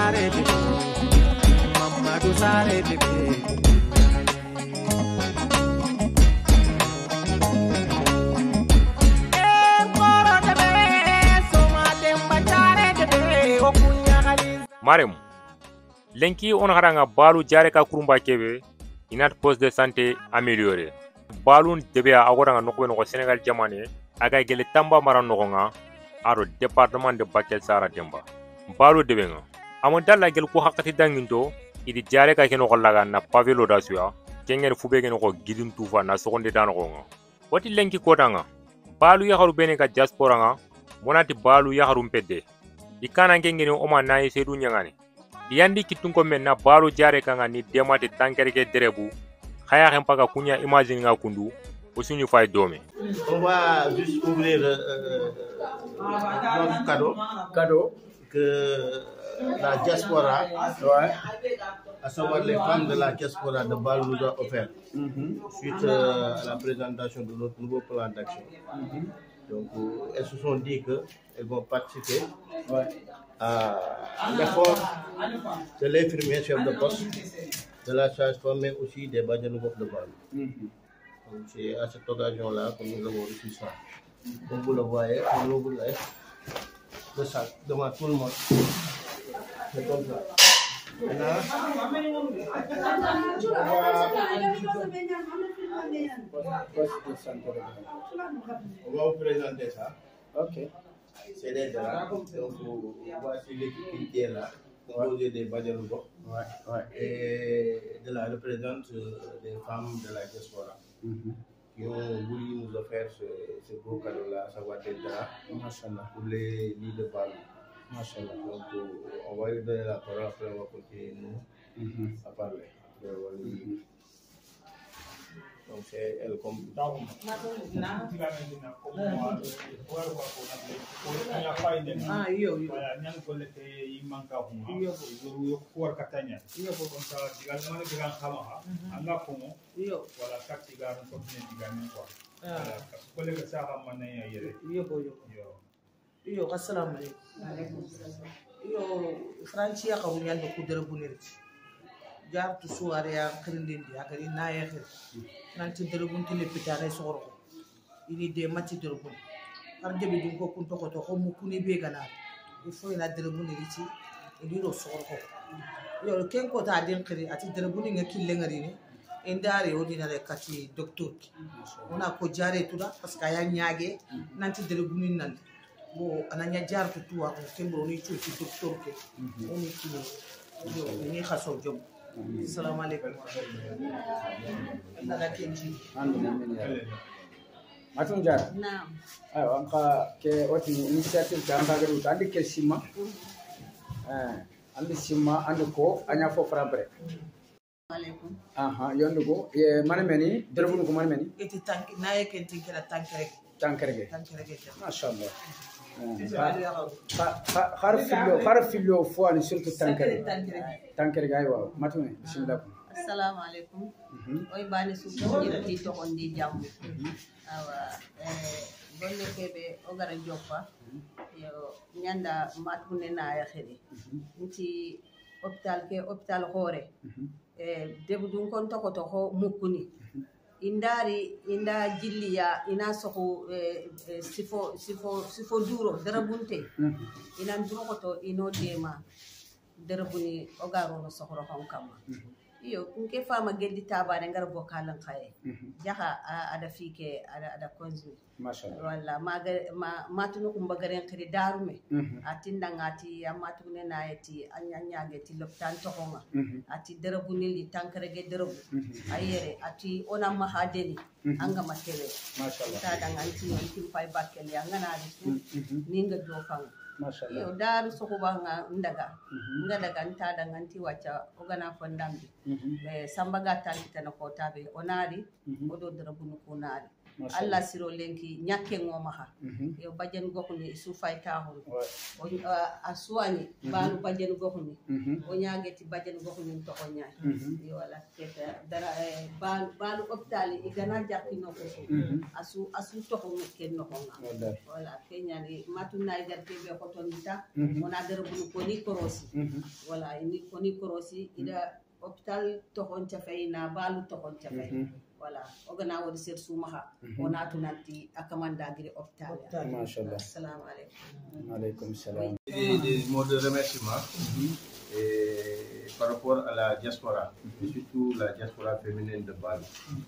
Sare bébé, Mamadou Sare bébé. Marem lenki on haranga balu jare ka kurumba kebe inat poste de santé amélioré balun debe agoranga nokwe no Sénégal jamane aga gele tamba maran nogonga aro département de Bakel Sara Demba balu debe nga amon dalla gel ko hakati danginto idi jare ka keno laga na pavelo dasua kengen fube gen ko gidin tufa na seconde dan gonga wati lenki kodanga balu ya haru bene ka diaspora nga monati balu ya haru mpedde ikana ngengeni oma nayi sedu nyangani yandi kitunko men na balu jare kanga ni demate tankereke derebu khaya khempaka kunya imagine nga kundu osuñu fay domé. On va juste ouvrir notre cadeau que la diaspora, à savoir les femmes de la diaspora de Bâle nous a offert suite à la présentation de notre nouveau plan d'action. Donc, elles se sont dit qu'elles vont participer à l'effort de l'infirmier chef de poste, de la sage-femme, mais aussi des Badjanougok de Bâle. Donc, c'est à cette occasion-là que nous avons reçu ça. Comme vous le voyez, on ouvre le sac devant tout le monde. C'est comme ça. Maintenant, on va vous présenter ça. Ok. C'est des draps. Donc, voici l'équipe qui est là, composée des Badjanougok. Et de la représente des femmes de la diaspora. Qui ont voulu nous offrir ce beau cadeau-là, ça va être là, pour les lits de Bâle. Donc, on va lui donner la parole, après on va continuer nous à parler. Donc, c'est elle comme. Iyo assalamu alaikum. Iyo Franci ya kawo yanda kudar bunir. Jar tu suare ya kirindin di akari na ya khir. Nanti derbun tile pitare soro. Ini de mati derbun. Har de bidun ko kun to ko mu kuni be gana. Ifo ina derbun ni ci ini ro soro ko. Iyo ken ko ta den khiri ati derbun nga kille ngari ni. Indare ordinary kati docteur. Ona ko jare tuda parce que ya nyaage nanti derbun nan. Bo ananya jar tuwa ko kembro ni ci docteur ke. Oni kini. Yo ni khaso job. Assalamu alaikum. Allah kenji. Matun jar. Naam. Ayo anka ke wati initiative ta anga garu andi ke sima. Andi sima andi ko anya fo frabre. Alaikum. Aha yondo go ye manemeni derbunu ko manemeni. Eti tank na ye kenti kala tankrege. Tankerge. Tankrege. Mashallah. Har fillo fo ani surtout tankerge. Tankerge aywa matune bismillah. Assalamu alaikum. Oy bani su ñetti to on di jamm. Awa bonne kebe o gara joppa yo nyanda matune na ya xedi. Nti hôpital hore. Debu dun kon to ko mukuni. Inda jilliya ina soko sifo duro darabunte ina duro ko to ino dema darabuni ogaro no sokoro kon kama iyo nke fama geldi tabane ngar bokalan khaye jaha ada fike ada konzu mashallah walla matunu kum bagaren khiri darume atinda ngati amatune nayati anyanya ti lopitan to honga ati darabuni li tankarege darabu ayere ati ona mahadeni anga matele mashallah ta danganti on pay bakkel ya ngana di ninga do fang mashallah yo daru soko banga ndaga ngadaga nta danganti wacha ogana fondambi samba gatal tan ko tabe onari odo darabunu kunari alla siro lenki ñakke ngomaha yo bajen goxuni su fay taxul o asuani balu bajen goxuni o ñageti bajen goxuni to ko ñay yo wala keta dara balu hôpital igana jakki no ko asu to ko ken no ko wala kenyani matuna igar kebe ko tonita ona dara bunu ko ni korosi wala ni ko ni korosi ida hôpital to ko na balu to ko voilà ogana wodi ser sumaha ona tunanti akamanda giri hôpital machallah assalamu alaykum alaykum salam. Des mots de remerciement par rapport à la diaspora, surtout la diaspora féminine de Bali,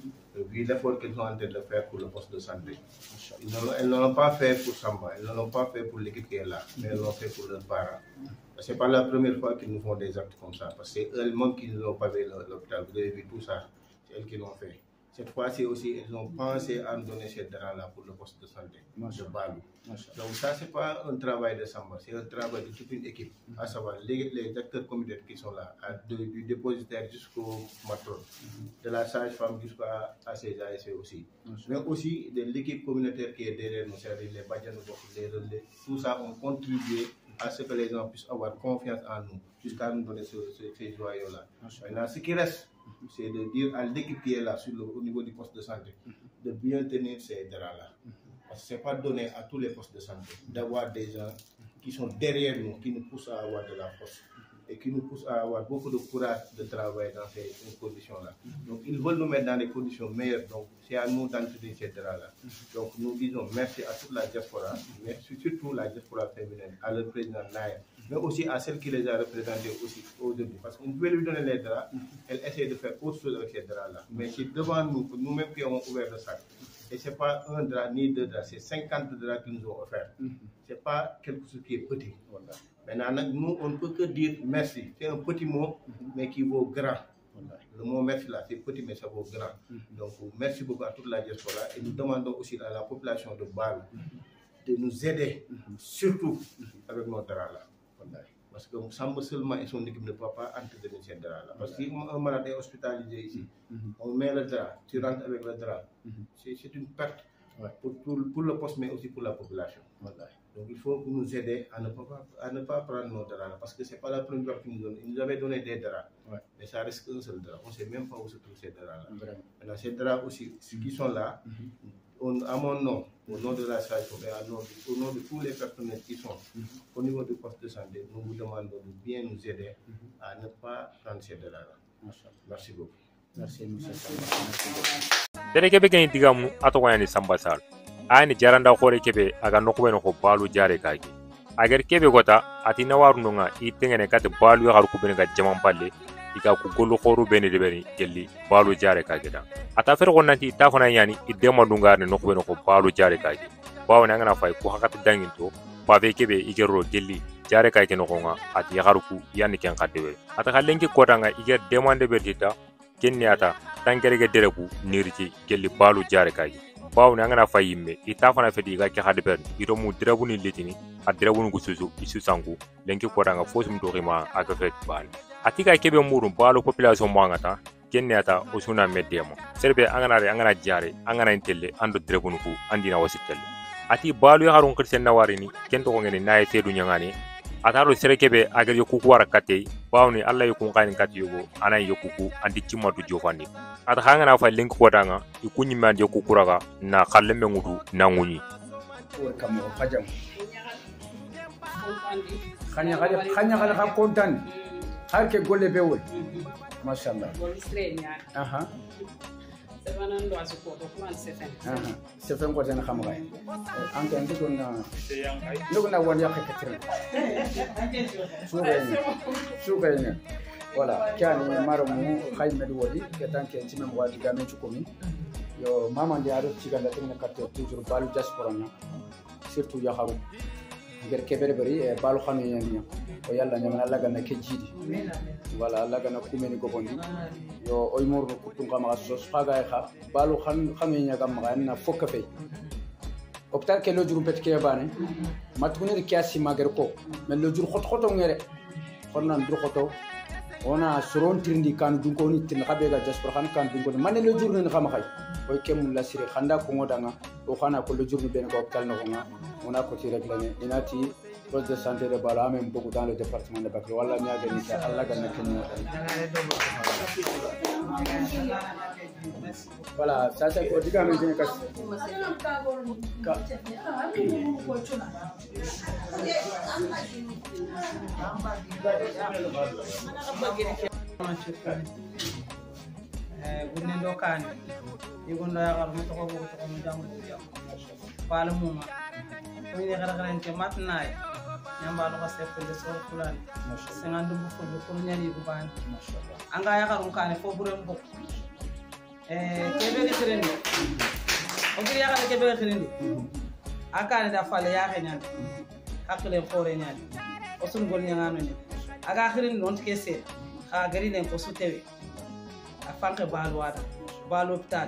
vu l'effort qu'ils sont en train de faire pour le poste de santé. Elles ne l'ont pas fait pour Samba, elles ne l'ont pas fait pour l'équipe qui est là, mais elles l'ont fait pour leurs parents. Ce n'est pas la première fois qu'ils nous font des actes comme ça, parce que c'est elles-mêmes qui nous ont pavé l'hôpital. Vous avez vu tout ça, c'est elles qui l'ont fait. Cette fois-ci aussi, ils ont pensé à nous donner ces draps-là pour le poste de santé de Balou. Donc ça, ce n'est pas un travail de Samba, c'est un travail de toute une équipe, à savoir les acteurs communautaires qui sont là, du dépositaire jusqu'au matron, de la sage-femme jusqu'à ces ASC aussi. Mais aussi de l'équipe communautaire qui est derrière nous, c'est-à-dire les Badjanous, les relais, tout ça ont contribué à ce que les gens puissent avoir confiance en nous, jusqu'à nous donner ces joyaux-là. Maintenant, ce qui reste, c'est de dire à l'équipe qui est là au niveau du poste de santé de bien tenir ces draps-là. Parce que ce n'est pas donné à tous les postes de santé d'avoir des gens qui sont derrière nous, qui nous poussent à avoir de la force et qui nous poussent à avoir beaucoup de courage de travailler dans ces conditions-là. Donc ils veulent nous mettre dans des conditions meilleures, donc c'est à nous d'entretenir ces draps-là. Donc nous disons merci à toute la diaspora, mais surtout la diaspora féminine, à le président Naïm, mais aussi à celle qui les a représentés aussi aujourd'hui. Parce qu'on pouvait lui donner les draps, elle essaie de faire autre chose avec ces draps-là. Mais c'est devant nous, nous-mêmes qui avons ouvert le sac. Et ce n'est pas un drap ni deux draps, c'est 50 draps qu'ils nous ont offerts. Ce n'est pas quelque chose qui est petit. Maintenant, nous, on ne peut que dire merci. C'est un petit mot, mais qui vaut grand. Le mot merci là, c'est petit, mais ça vaut grand. Donc, merci beaucoup à toute la diaspora. Et nous demandons aussi à la population de Bâle de nous aider, surtout avec nos draps là. Parce que Samba seulement et son équipe ne peuvent pas entretenir ces draps-là. Parce que si un malade est hospitalisé ici, on met le drap, tu rentres avec le drap. C'est une perte pour le poste, mais aussi pour la population. Donc il faut nous aider à ne pas prendre nos draps, parce que ce n'est pas la première fois qu'ils nous donnent. Ils nous avaient donné des draps, mais ça reste qu'un seul drap. On ne sait même pas où se trouvent ces draps-là. Maintenant, ces draps aussi, ceux qui sont là, à mon nom, au nom de la SAGEFOM et au nom de tous les personnels qui sont au niveau du poste de santé, nous vous demandons de bien nous aider à ne pas prendre ces draps-là. Merci beaucoup. Merci, monsieur Samba. Dereke be ken digamu atokoyani Samba Sall. Ayani jaranda khore kebe aga nokube no ko balu jare kagi. Agar kebe gota ati nawaru nonga itengene kat balu yaru kubene ga jamam palle ika ku golu khoru bene de beni gelli balu jare kagi da. Ata fer gonnanti ta fona yani idema dungane nokube no ko balu jare kagi. Bawo nangana fay ku hakati danginto pave kebe igero gelli jare kagi no konga ati yaru ku yani ken kadebe. Ata kalenki kodanga iger demande bertita kenni ata tangerege dereku niriti gelli balu jare kagi. Bawo nangana fayimme ita fana fedi ga ke hadber iro mu drebu ni litini a drebu ni gusuzu isu sangu lenki kodanga fosum to rima aga fet bal atika kebe murum balo population mangata kenni ata osuna medemo serbe angana jare angana intelle ando drebu nuku andina wasitel ati balu harun kirsen nawarini kento ko ngene nay fedu nyangani ataro serekebe agar yokuku wara katei bawni alla yokun kanin kat yogo ana yokuku andi cimma du jofandi ata hanga na fa link ko danga ikunyi man yokuku raga na khalleme ngudu na nguni kamo fajam khanya khala kontan har ke golle bewol mashallah aha Seven was a quarter of 7. Seven was an hammer. I'm going to go now. Look at one yak. Sugar. Voilà. Can Maramu, High Medwadi, Katanka, and Timon was damage to come. Your mamma and the other chicken that in the cut to Balu just for an sir to Yaharu. Get Keberberry, Baluhani, Oyala, Lagana Kejidi. Voilà, Lagana Kumeni Gobondi. Yo oymor ko tungama sos faga ha balu khaminya gamana fokafe optar ke lojuru petke bane matune kiasi mager ko men lojuru khoto ngere khonnan dur khoto ona soron tirindi kan dun ko ni tin xabe ga diaspora kan kan dun ko man le journée ni xam xay boy kemul la sire xanda ko ngodanga o xana ko le journée ben ko hôpital no nga on a ko ci régler inati poste de santé de Bala même beaucoup dans le département de Bakel wala ñaga ni ka Allah ga nak ñu voilà ça c'est ko diga men ka gunne do kane yugondo yakar mo to ko mo jamu jam pala muma ko ni gara gara en matnay nyamba lo ko seppende so fulani sengandu bu fudu ko nyani bu ban anga yakar kane fo burem bok kebe xirindi o gir yakar kebe xirindi akane da fale ya xeñan hakle xore ñani o sun gol ñangano ni aga xirindi non kesse xa gari len ko sutewe a fanke balu wada balu hopital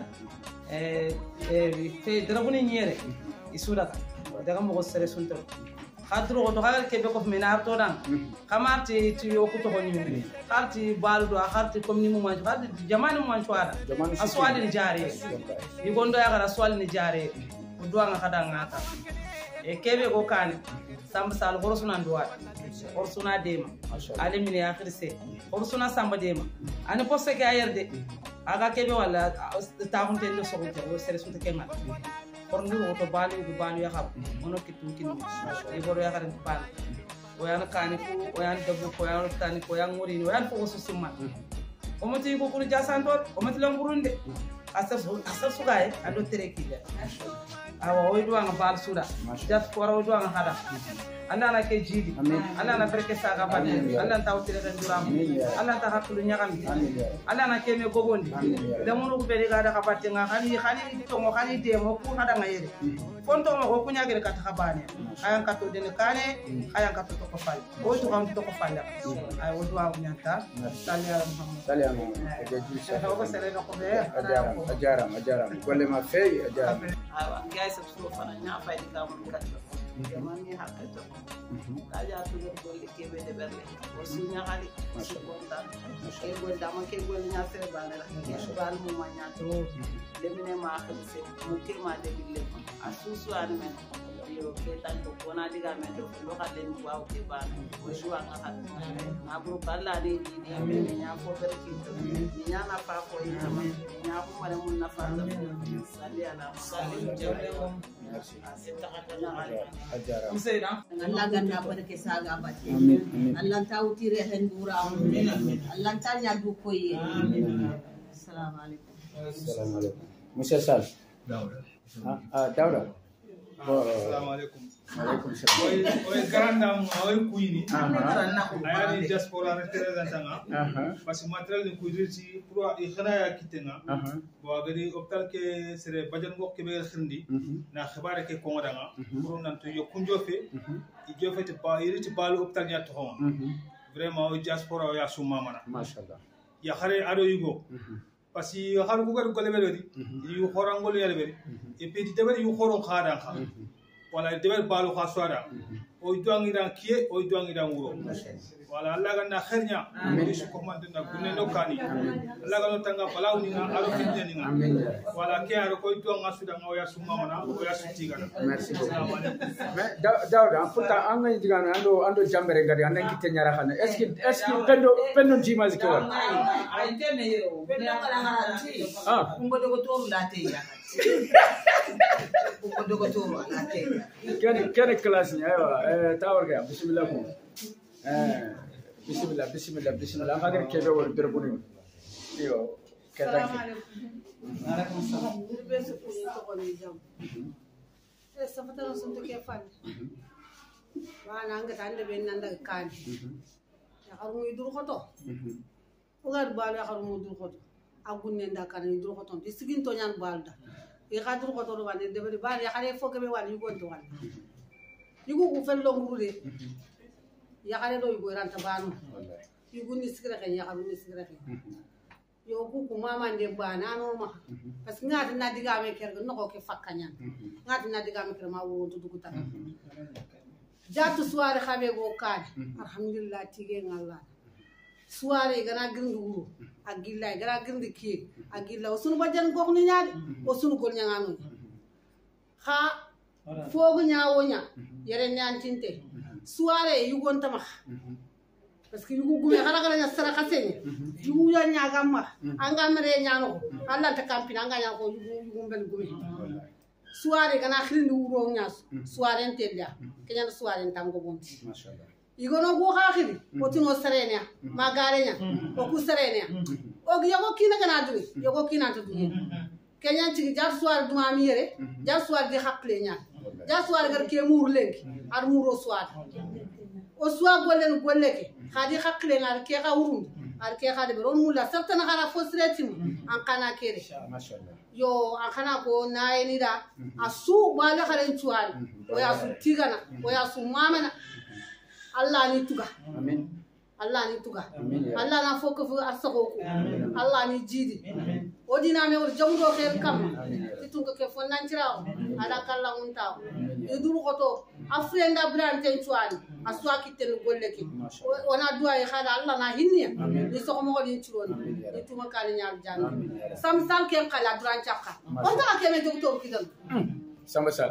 fe darabuni ñere isudaka daga mo sere sunto khadro ko to kala kebe ko mina to dan kamati ti yo ko to ko ñimi kharti balu do kharti comme ni mo man kharti jamani mo man wada aswali ni jare yi gondo ya gara swali ni jare do nga kada ngata kebe ko kane samba sal gorosuna nduwa orsuna dema ale min ya khirse orsuna samba dema ani poste ke ayerde aga kebe wala ta hunte ndo so ko sere sunte kema orndu to balu ya xam mono kitu kin e boro ya garan bal o yana kani ko o yana dabu ko yana tani ko yana ngori o yana ko so simma o moti ko kuru jasantor o moti langurunde asar sugaye ando terekile awa o duwa nga bal suda jas ko ro duwa nga hada anda na ke jidi anda na berke saga bande anda taw tire den duram anda ta hakulu nyagam anda na ke me gogondi da munu ko be ga da ka batte nga khani to mo khani de mo ku hada nga yere fonto mo ko nyagere ka ta bane ayan ka to den kane ayan ka to ko fal o to kam to ko fal ay o duwa nyanta talia muhammad talia mo ke ju sa ko sere no ko be ajaram golle ma fey ajaram awa guys so fana nya fay di kam kat jamani hakato kaja tu golle kebe de berle o sunya hali so konta ke gol dama ke gol nya fe bala ke bal mu ma nya to de mine ma khelse mu ke ma de bille asusu an men yo ke tan ko kona diga men do lo khalen waaw ke bana o juwa nga hat na buru balla de di men nya ko berki to nya na fa ko yama nya ko mala mun na fa da salli ala salli jawle mom Allah ganna barke saga batte Allah tawtire hen dura Allah tanya du koye assalamu alaikum Monsieur Sall Dauda assalamu alaikum alaikum salam oy garandam oy kuyini ayani diaspora representanga parce que matériel ni kuyirti pour xana ya kitenga bo gadi hôpital ke sere bajan ngok ke be xindi na xibare ke ko ngodanga pour nan to yo kunjo fe i jofe te ba yirti balu hôpital ya to vraiment o diaspora ya suma mana machallah ya xare ado yugo parce que xaru ko gadu gole belodi yu xorangol yele be et puis deber yu xoro xada xa wala deber balu xa soada o duangiran kie o duangiran wuro wala Allah ganna khairnya ni su ko man na kunne no kani Allah ganna tanga balaw ni nga aro fitne ni nga wala ke aro ko duanga suda nga ya summa mana o ya suti gana merci beaucoup mais Dauda pourtant an ngi digana ando jambere ngadi an ngi te nyara xane est ce que pendo jima zike war ay tene yero ben kala ngati kumbo dogo to la te ya kumbo dogo to la te kene classe ni aywa tawar ga bismillah ko bismillah an hagar kebe wol berbuni yo kedan alaikum salam be su ko ko ni jam safatara sun take fan wana nga tande ben nan daga kan ya xaru muy dur xoto ugar bal ya xaru muy dur xoto agunne ndaka ni dur xoto di sigin to ñaan bal da e xadur xoto do wande de bal ya xare foke be wal yu gonto wal yugo ko fel lo nguru de ya xare do yugo ranta banu yugo ni sikra xen ya xaru ni sikra xen yo ku mama nde bana no ma parce que ngati na diga me ker no ko ke fakkanyan ngati na diga me ker ma wo to duguta jatu soirée xabe go kan alhamdulillah tige ngalla soirée gana girndi wuro a gilla gana girndi ki a gilla o sunu bajjan gox ni nyaade o sunu gol nyangano ha fogu nyaawo nya yere nyantinte soirée yugon tama parce que yugo gume xala gala nya sara xasenye yugo ya nyaaga ma anga mere nyaano Allah ta campina anga nya ko yugo mbel gume soirée gana xirindi wuro nyaas soirée ntelia kenya soirée tango bonti mashallah igono go xaxiri otino serenia magarenya o ku serenia o yogo kina gana duri yogo kina to duri kenya ci jar soir duma mi yere jar soir di xaqle nya jar soir gar ke mur lenki ar muro soir o soir golen goleke khadi xaqle ngar ke xawrun ar ke khadi ron mulla certaine xara fosretim an kana kere mashallah yo an kana ko nayeni da asu bala xaren cuwari o ya su tigana o ya su mamana Allah ni tuga amin Allah ni tuga amin Allah na foko fu arsako ko Allah ni jidi odina me wor jamdo khair kam titunga ke fonnan tiraw ala kala untaw iduru koto afrienda brante chuani aswa kitten golleki ona duwa e khada Allah na hinniya ni so mo godin chironi ni tuma kali nyaal janna sam sam ke kala duran chakka onda ke me docteur kidan Samsal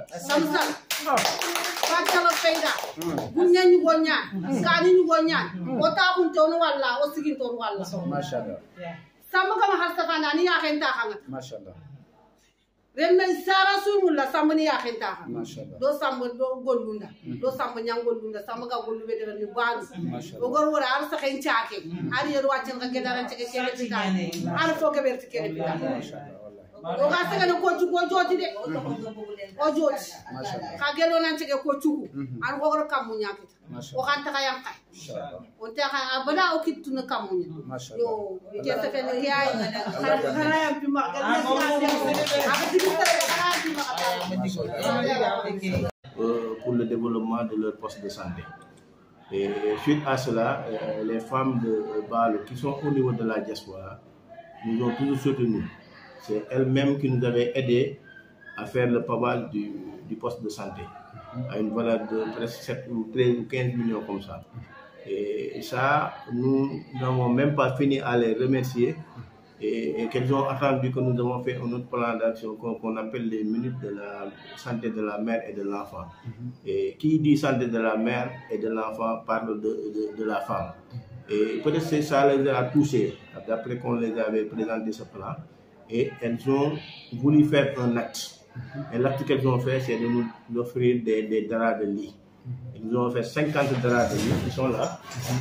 Fatala Feda, Bunyan Yugonya, Sani Yugonya, Otakun Tono Walla, or Sigin Tono Walla. mashallah Samaka Hasafana, Yakenta, mashallah Remen Sara Sumula, somebody Yakenta, mashallah those somebody Golunda, those somebody young Golunda, Samaka Gulu in the bars, mashallah Ogor Arsa and Chaki, are you watching the Gala and take a time? I forget to get it. mashallah Ogasa no ko chuko joti de o joti kagelo nan tege ko chuku an ko ro kamunya kita o kan ta kayam kay inshallah o ta ka abada o kitu na kamunya yo ke ta fe ne yaay khara yam bi ma ga pour le développement de leur poste de santé. Et suite à cela, les femmes de Balo qui sont au niveau de la diaspora nous ont toujours soutenus. C'est elles-mêmes qui nous avaient aidés à faire le pavage du poste de santé à une valeur de presque 7 ou 13 ou 15 millions comme ça. Et ça, nous n'avons même pas fini à les remercier et qu'elles ont attendu que nous avons fait un autre plan d'action qu'on appelle les minutes de la santé de la mère et de l'enfant. Et qui dit santé de la mère et de l'enfant parle de la femme. Et peut-être que ça les a touchés d'après qu'on les avait présenté ce plan. Et elles ont voulu faire un acte. Et l'acte qu'elles ont fait, c'est de nous offrir des draps de lit. Ils nous ont fait 50 draps de lit qui sont là.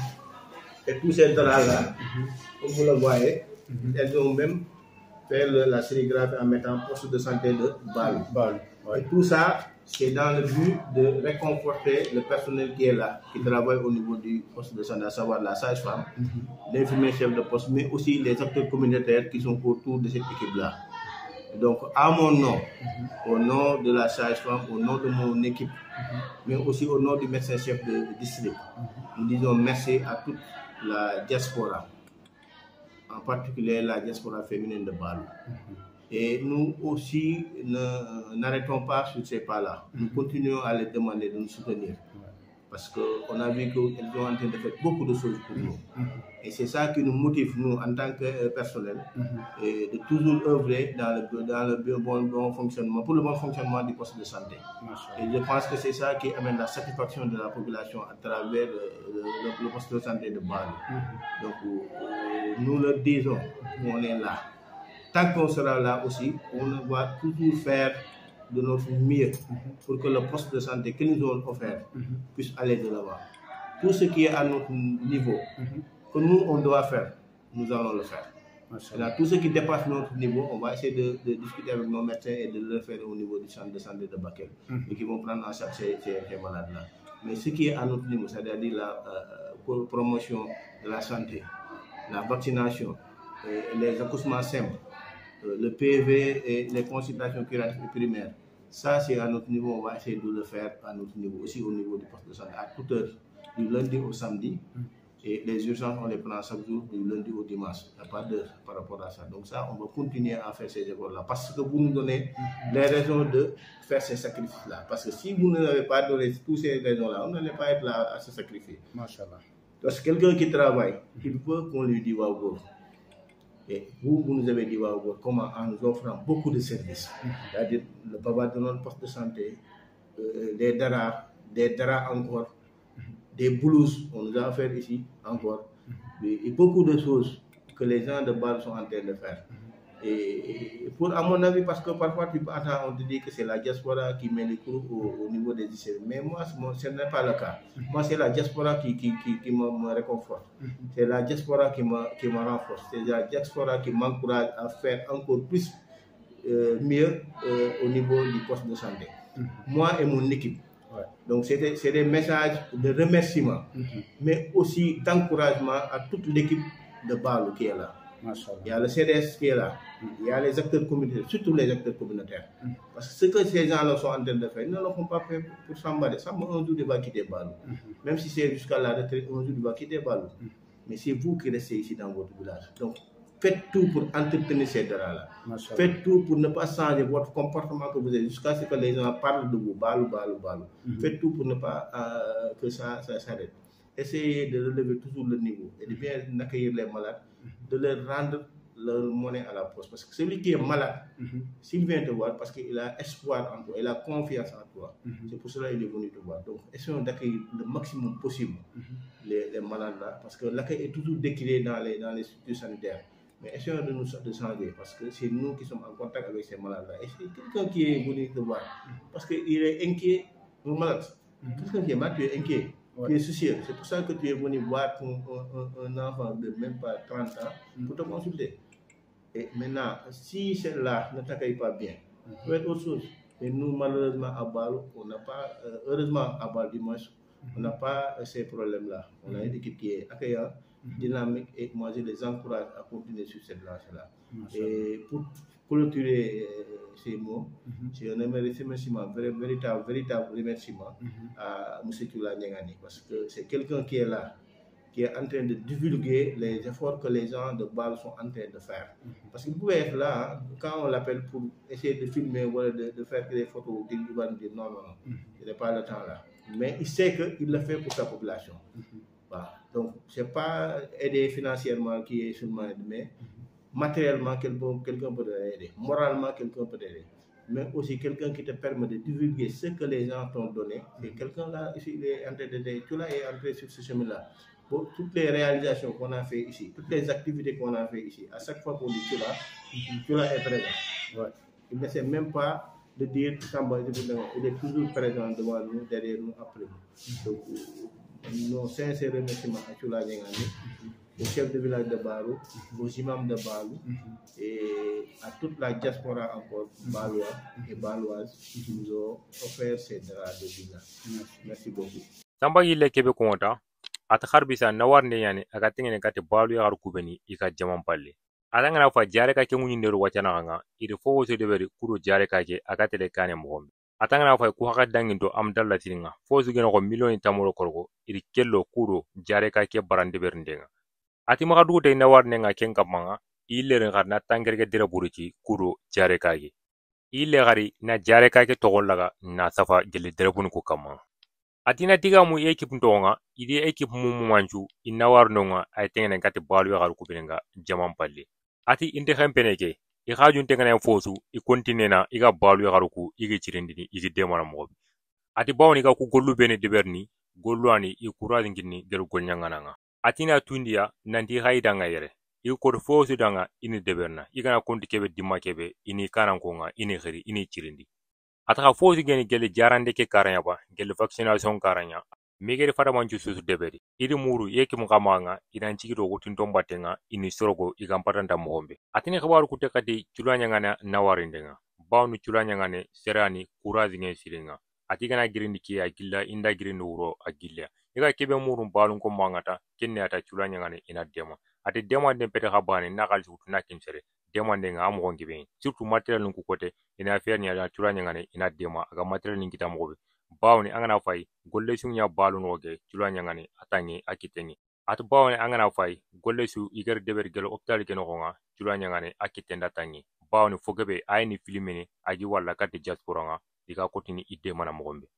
Et tous ces draps-là, comme vous le voyez, elles ont même fait la sérigraphie en mettant poste de santé de Balo. Et tout ça, c'est dans le but de réconforter le personnel qui est là, qui travaille au niveau du poste de santé, à savoir la sage-femme, l'infirmier chef de poste, mais aussi les acteurs communautaires qui sont autour de cette équipe-là. Donc, à mon nom, au nom de la sage-femme, au nom de mon équipe, mais aussi au nom du médecin-chef de district, nous disons merci à toute la diaspora, en particulier la diaspora féminine de Balo. Et nous aussi n'arrêtons pas sur ces pas-là. Nous continuons à les demander de nous soutenir. Parce qu'on a vu qu'elles sont en train de faire beaucoup de choses pour nous. Et c'est ça qui nous motive, nous, en tant que personnel, et de toujours œuvrer dans le bon fonctionnement, pour le bon fonctionnement du poste de santé. Et je pense que c'est ça qui amène la satisfaction de la population à travers le poste de santé de Balo. Donc, nous leur disons qu'on est là. Tant qu'on sera là aussi, on va toujours faire de notre mieux pour que le poste de santé que nous avons offert puisse aller de l'avant. Tout ce qui est à notre niveau, que nous, on doit faire, nous allons le faire. Là, tout ce qui dépasse notre niveau, on va essayer de discuter avec nos médecins et de le faire au niveau du centre de santé de Bakel, et qui vont prendre en charge ces malades-là. Mais ce qui est à notre niveau, c'est-à-dire la promotion de la santé, la vaccination, les accouchements simples, le PV et les consultations curatives et primaires, ça c'est à notre niveau, on va essayer de le faire à notre niveau, aussi au niveau du poste de santé, à toute heure, du lundi au samedi, et les urgences on les prend chaque jour, du lundi au dimanche, il n'y a pas d'heure par rapport à ça. Donc ça, on va continuer à faire ces efforts-là, parce que vous nous donnez les raisons de faire ces sacrifices-là. Parce que si vous n'avez pas donné toutes ces raisons-là, on n'allait pas être là à se sacrifier. Machallah. Parce que quelqu'un qui travaille, il veut qu'on lui dise waouh. Et vous nous avez dit waouh, comment en nous offrant beaucoup de services. C'est-à-dire le papa de notre poste de santé, des draps encore, des blouses, on nous a offert ici encore, et beaucoup de choses que les gens de Bâle sont en train de faire. Et à mon avis, parce que parfois tu peux attendre, on te dit que c'est la diaspora qui met les cours au niveau des lycées. Mais moi, ce n'est pas le cas. Moi, c'est la diaspora qui me réconforte. C'est la diaspora qui me renforce. C'est la diaspora qui m'encourage à faire encore plus mieux au niveau du poste de santé. Moi et mon équipe. Donc, c'est des messages de remerciement, mais aussi d'encouragement à toute l'équipe de Bâle qui est là. Il y a le CDS qui est là, il y a les acteurs communautaires, surtout les acteurs communautaires. Parce que ce que ces gens-là sont en train de faire, ils ne le font pas faire pour Samba. Samba, un jour, il va quitter Bâle. Même si c'est jusqu'à la retraite, un jour, il va quitter Bâle. Mais c'est vous qui restez ici dans votre village. Donc, faites tout pour entretenir ces draps-là. Faites tout pour ne pas changer votre comportement que vous avez jusqu'à ce que les gens parlent de vous. Bâle. Faites tout pour ne pas que ça s'arrête. Essayez de relever toujours le niveau et de bien accueillir les malades, de leur rendre leur monnaie à la poste. Parce que celui qui est malade, s'il vient te voir, parce qu'il a espoir en toi, il a confiance en toi, c'est pour cela qu'il est venu te voir. Donc, essayons d'accueillir le maximum possible les malades là, parce que l'accueil est toujours décrié dans les structures sanitaires. Mais essayons de changer, parce que c'est nous qui sommes en contact avec ces malades-là. Et c'est quelqu'un qui est venu te voir, parce qu'il est inquiet, un malade. Quelqu'un qui est malade, tu es inquiet. Tu es soucieux. C'est pour ça que tu es venu voir un enfant de même pas 30 ans pour te consulter. Et maintenant, si celle-là ne t'accueille pas bien, ça peut être autre chose. Et nous, malheureusement, à Bâle, on n'a pas, heureusement, à Bâle du moins, on n'a pas ces problèmes-là. On a une équipe qui est accueillante, dynamique, et moi, je les encourage à continuer sur cette lancée-là. Et pour clôturer ces mots, j'ai un remerciement, véritable remerciement à M. Tula Nyangani, parce que c'est quelqu'un qui est là, qui est en train de divulguer les efforts que les gens de Bâle sont en train de faire. Parce qu'il pouvait être là, quand on l'appelle pour essayer de filmer ou de faire des photos, il va nous dire non, il n'est pas le temps là. Mais il sait qu'il le fait pour sa population. Voilà. Donc, ce n'est pas aider financièrement qui est seulement aidé, mais matériellement, quelqu'un peut t'aider. Moralement, quelqu'un peut t'aider. Mais aussi quelqu'un qui te permet de divulguer ce que les gens t'ont donné. Et quelqu'un là, ici, il est en train d'aider. Tu l'as entré sur ce chemin-là. Pour toutes les réalisations qu'on a fait ici, toutes les activités qu'on a fait ici, à chaque fois qu'on dit tu l'as est présent. Ouais. Il ne sait même pas de dire Samba, il est toujours présent devant nous, derrière nous, après nous. Donc, nos sincères remerciements à Tula Nyangani, au chef de village de Barou, aux imams de Barou et à toute la diaspora encore balois et baloises qui nous ont offert ces draps de villa. Merci beaucoup. Samba yille kebe konta ata kharbisa nawar ne yani aga tengene kate Bâle ya har kubeni ika jaman palle atanga na fa jare ka ke munyi ndero wacana nga ide fo woso de beri kuro jare ka ke aga tele kane mo atanga na fa ku haka dangindo am dalla tiringa fo su gena ko million tamoro korgo ide kello kuro jare ka ke barande berndenga ati maka dugu te nawar ne nga ken kamanga ille ren garna tangerge dira buruci kuro jare ka ke ille gari na jare ka ke togol laga na safa gele dira bunu ko kamanga atina tiga mu ekip ntonga ide ekip mu manju inawar nonga ay tengene kati Bâle ya har kubinga jaman palle ati inde khempene ke I khajun tengene fosu I continue na iga Bâle ya har ku igi cirindini igi demana mo ati bawni ga ku gollu bene deberni gollu ani I courage ngini gel golnyanga nga atina tundia nanti haida nga yere I ko fosu danga ini deberna igana konti kebe dimma kebe ini kananko nga ini khiri ini cirindi ataka fosi geni gele jarande ke karanya ba gele vaccination karanya migere fara manju susu deberi idi muru yeki mukamanga idan chigiro gutin tombatenga ini sorogo igampatanda mohombe atini khabaru kutekati chulanya ngana nawarindenga bawnu chulanya ngane serani kurazi nge silinga atigana girindi ki agilla inda girindi uro agilla iga kebe muru balun ko mangata kenne ata chulanya ngane ina dema ati dema den pete khabane nakal sutuna kinsere demande nga amu ngibe surtout material nku kote ina affaire ni ala chulanya ngane ina dema aga material ni kita mobe bawni angana fay golle su nya balu noge chulanya ngane atangi akitengi at bawni angana fay golle su igar deber gelo optal ke no nga chulanya ngane akitenda tangi bawni fogebe ayni filmene agi walla kati diaspora nga diga kotini idde mana mogombe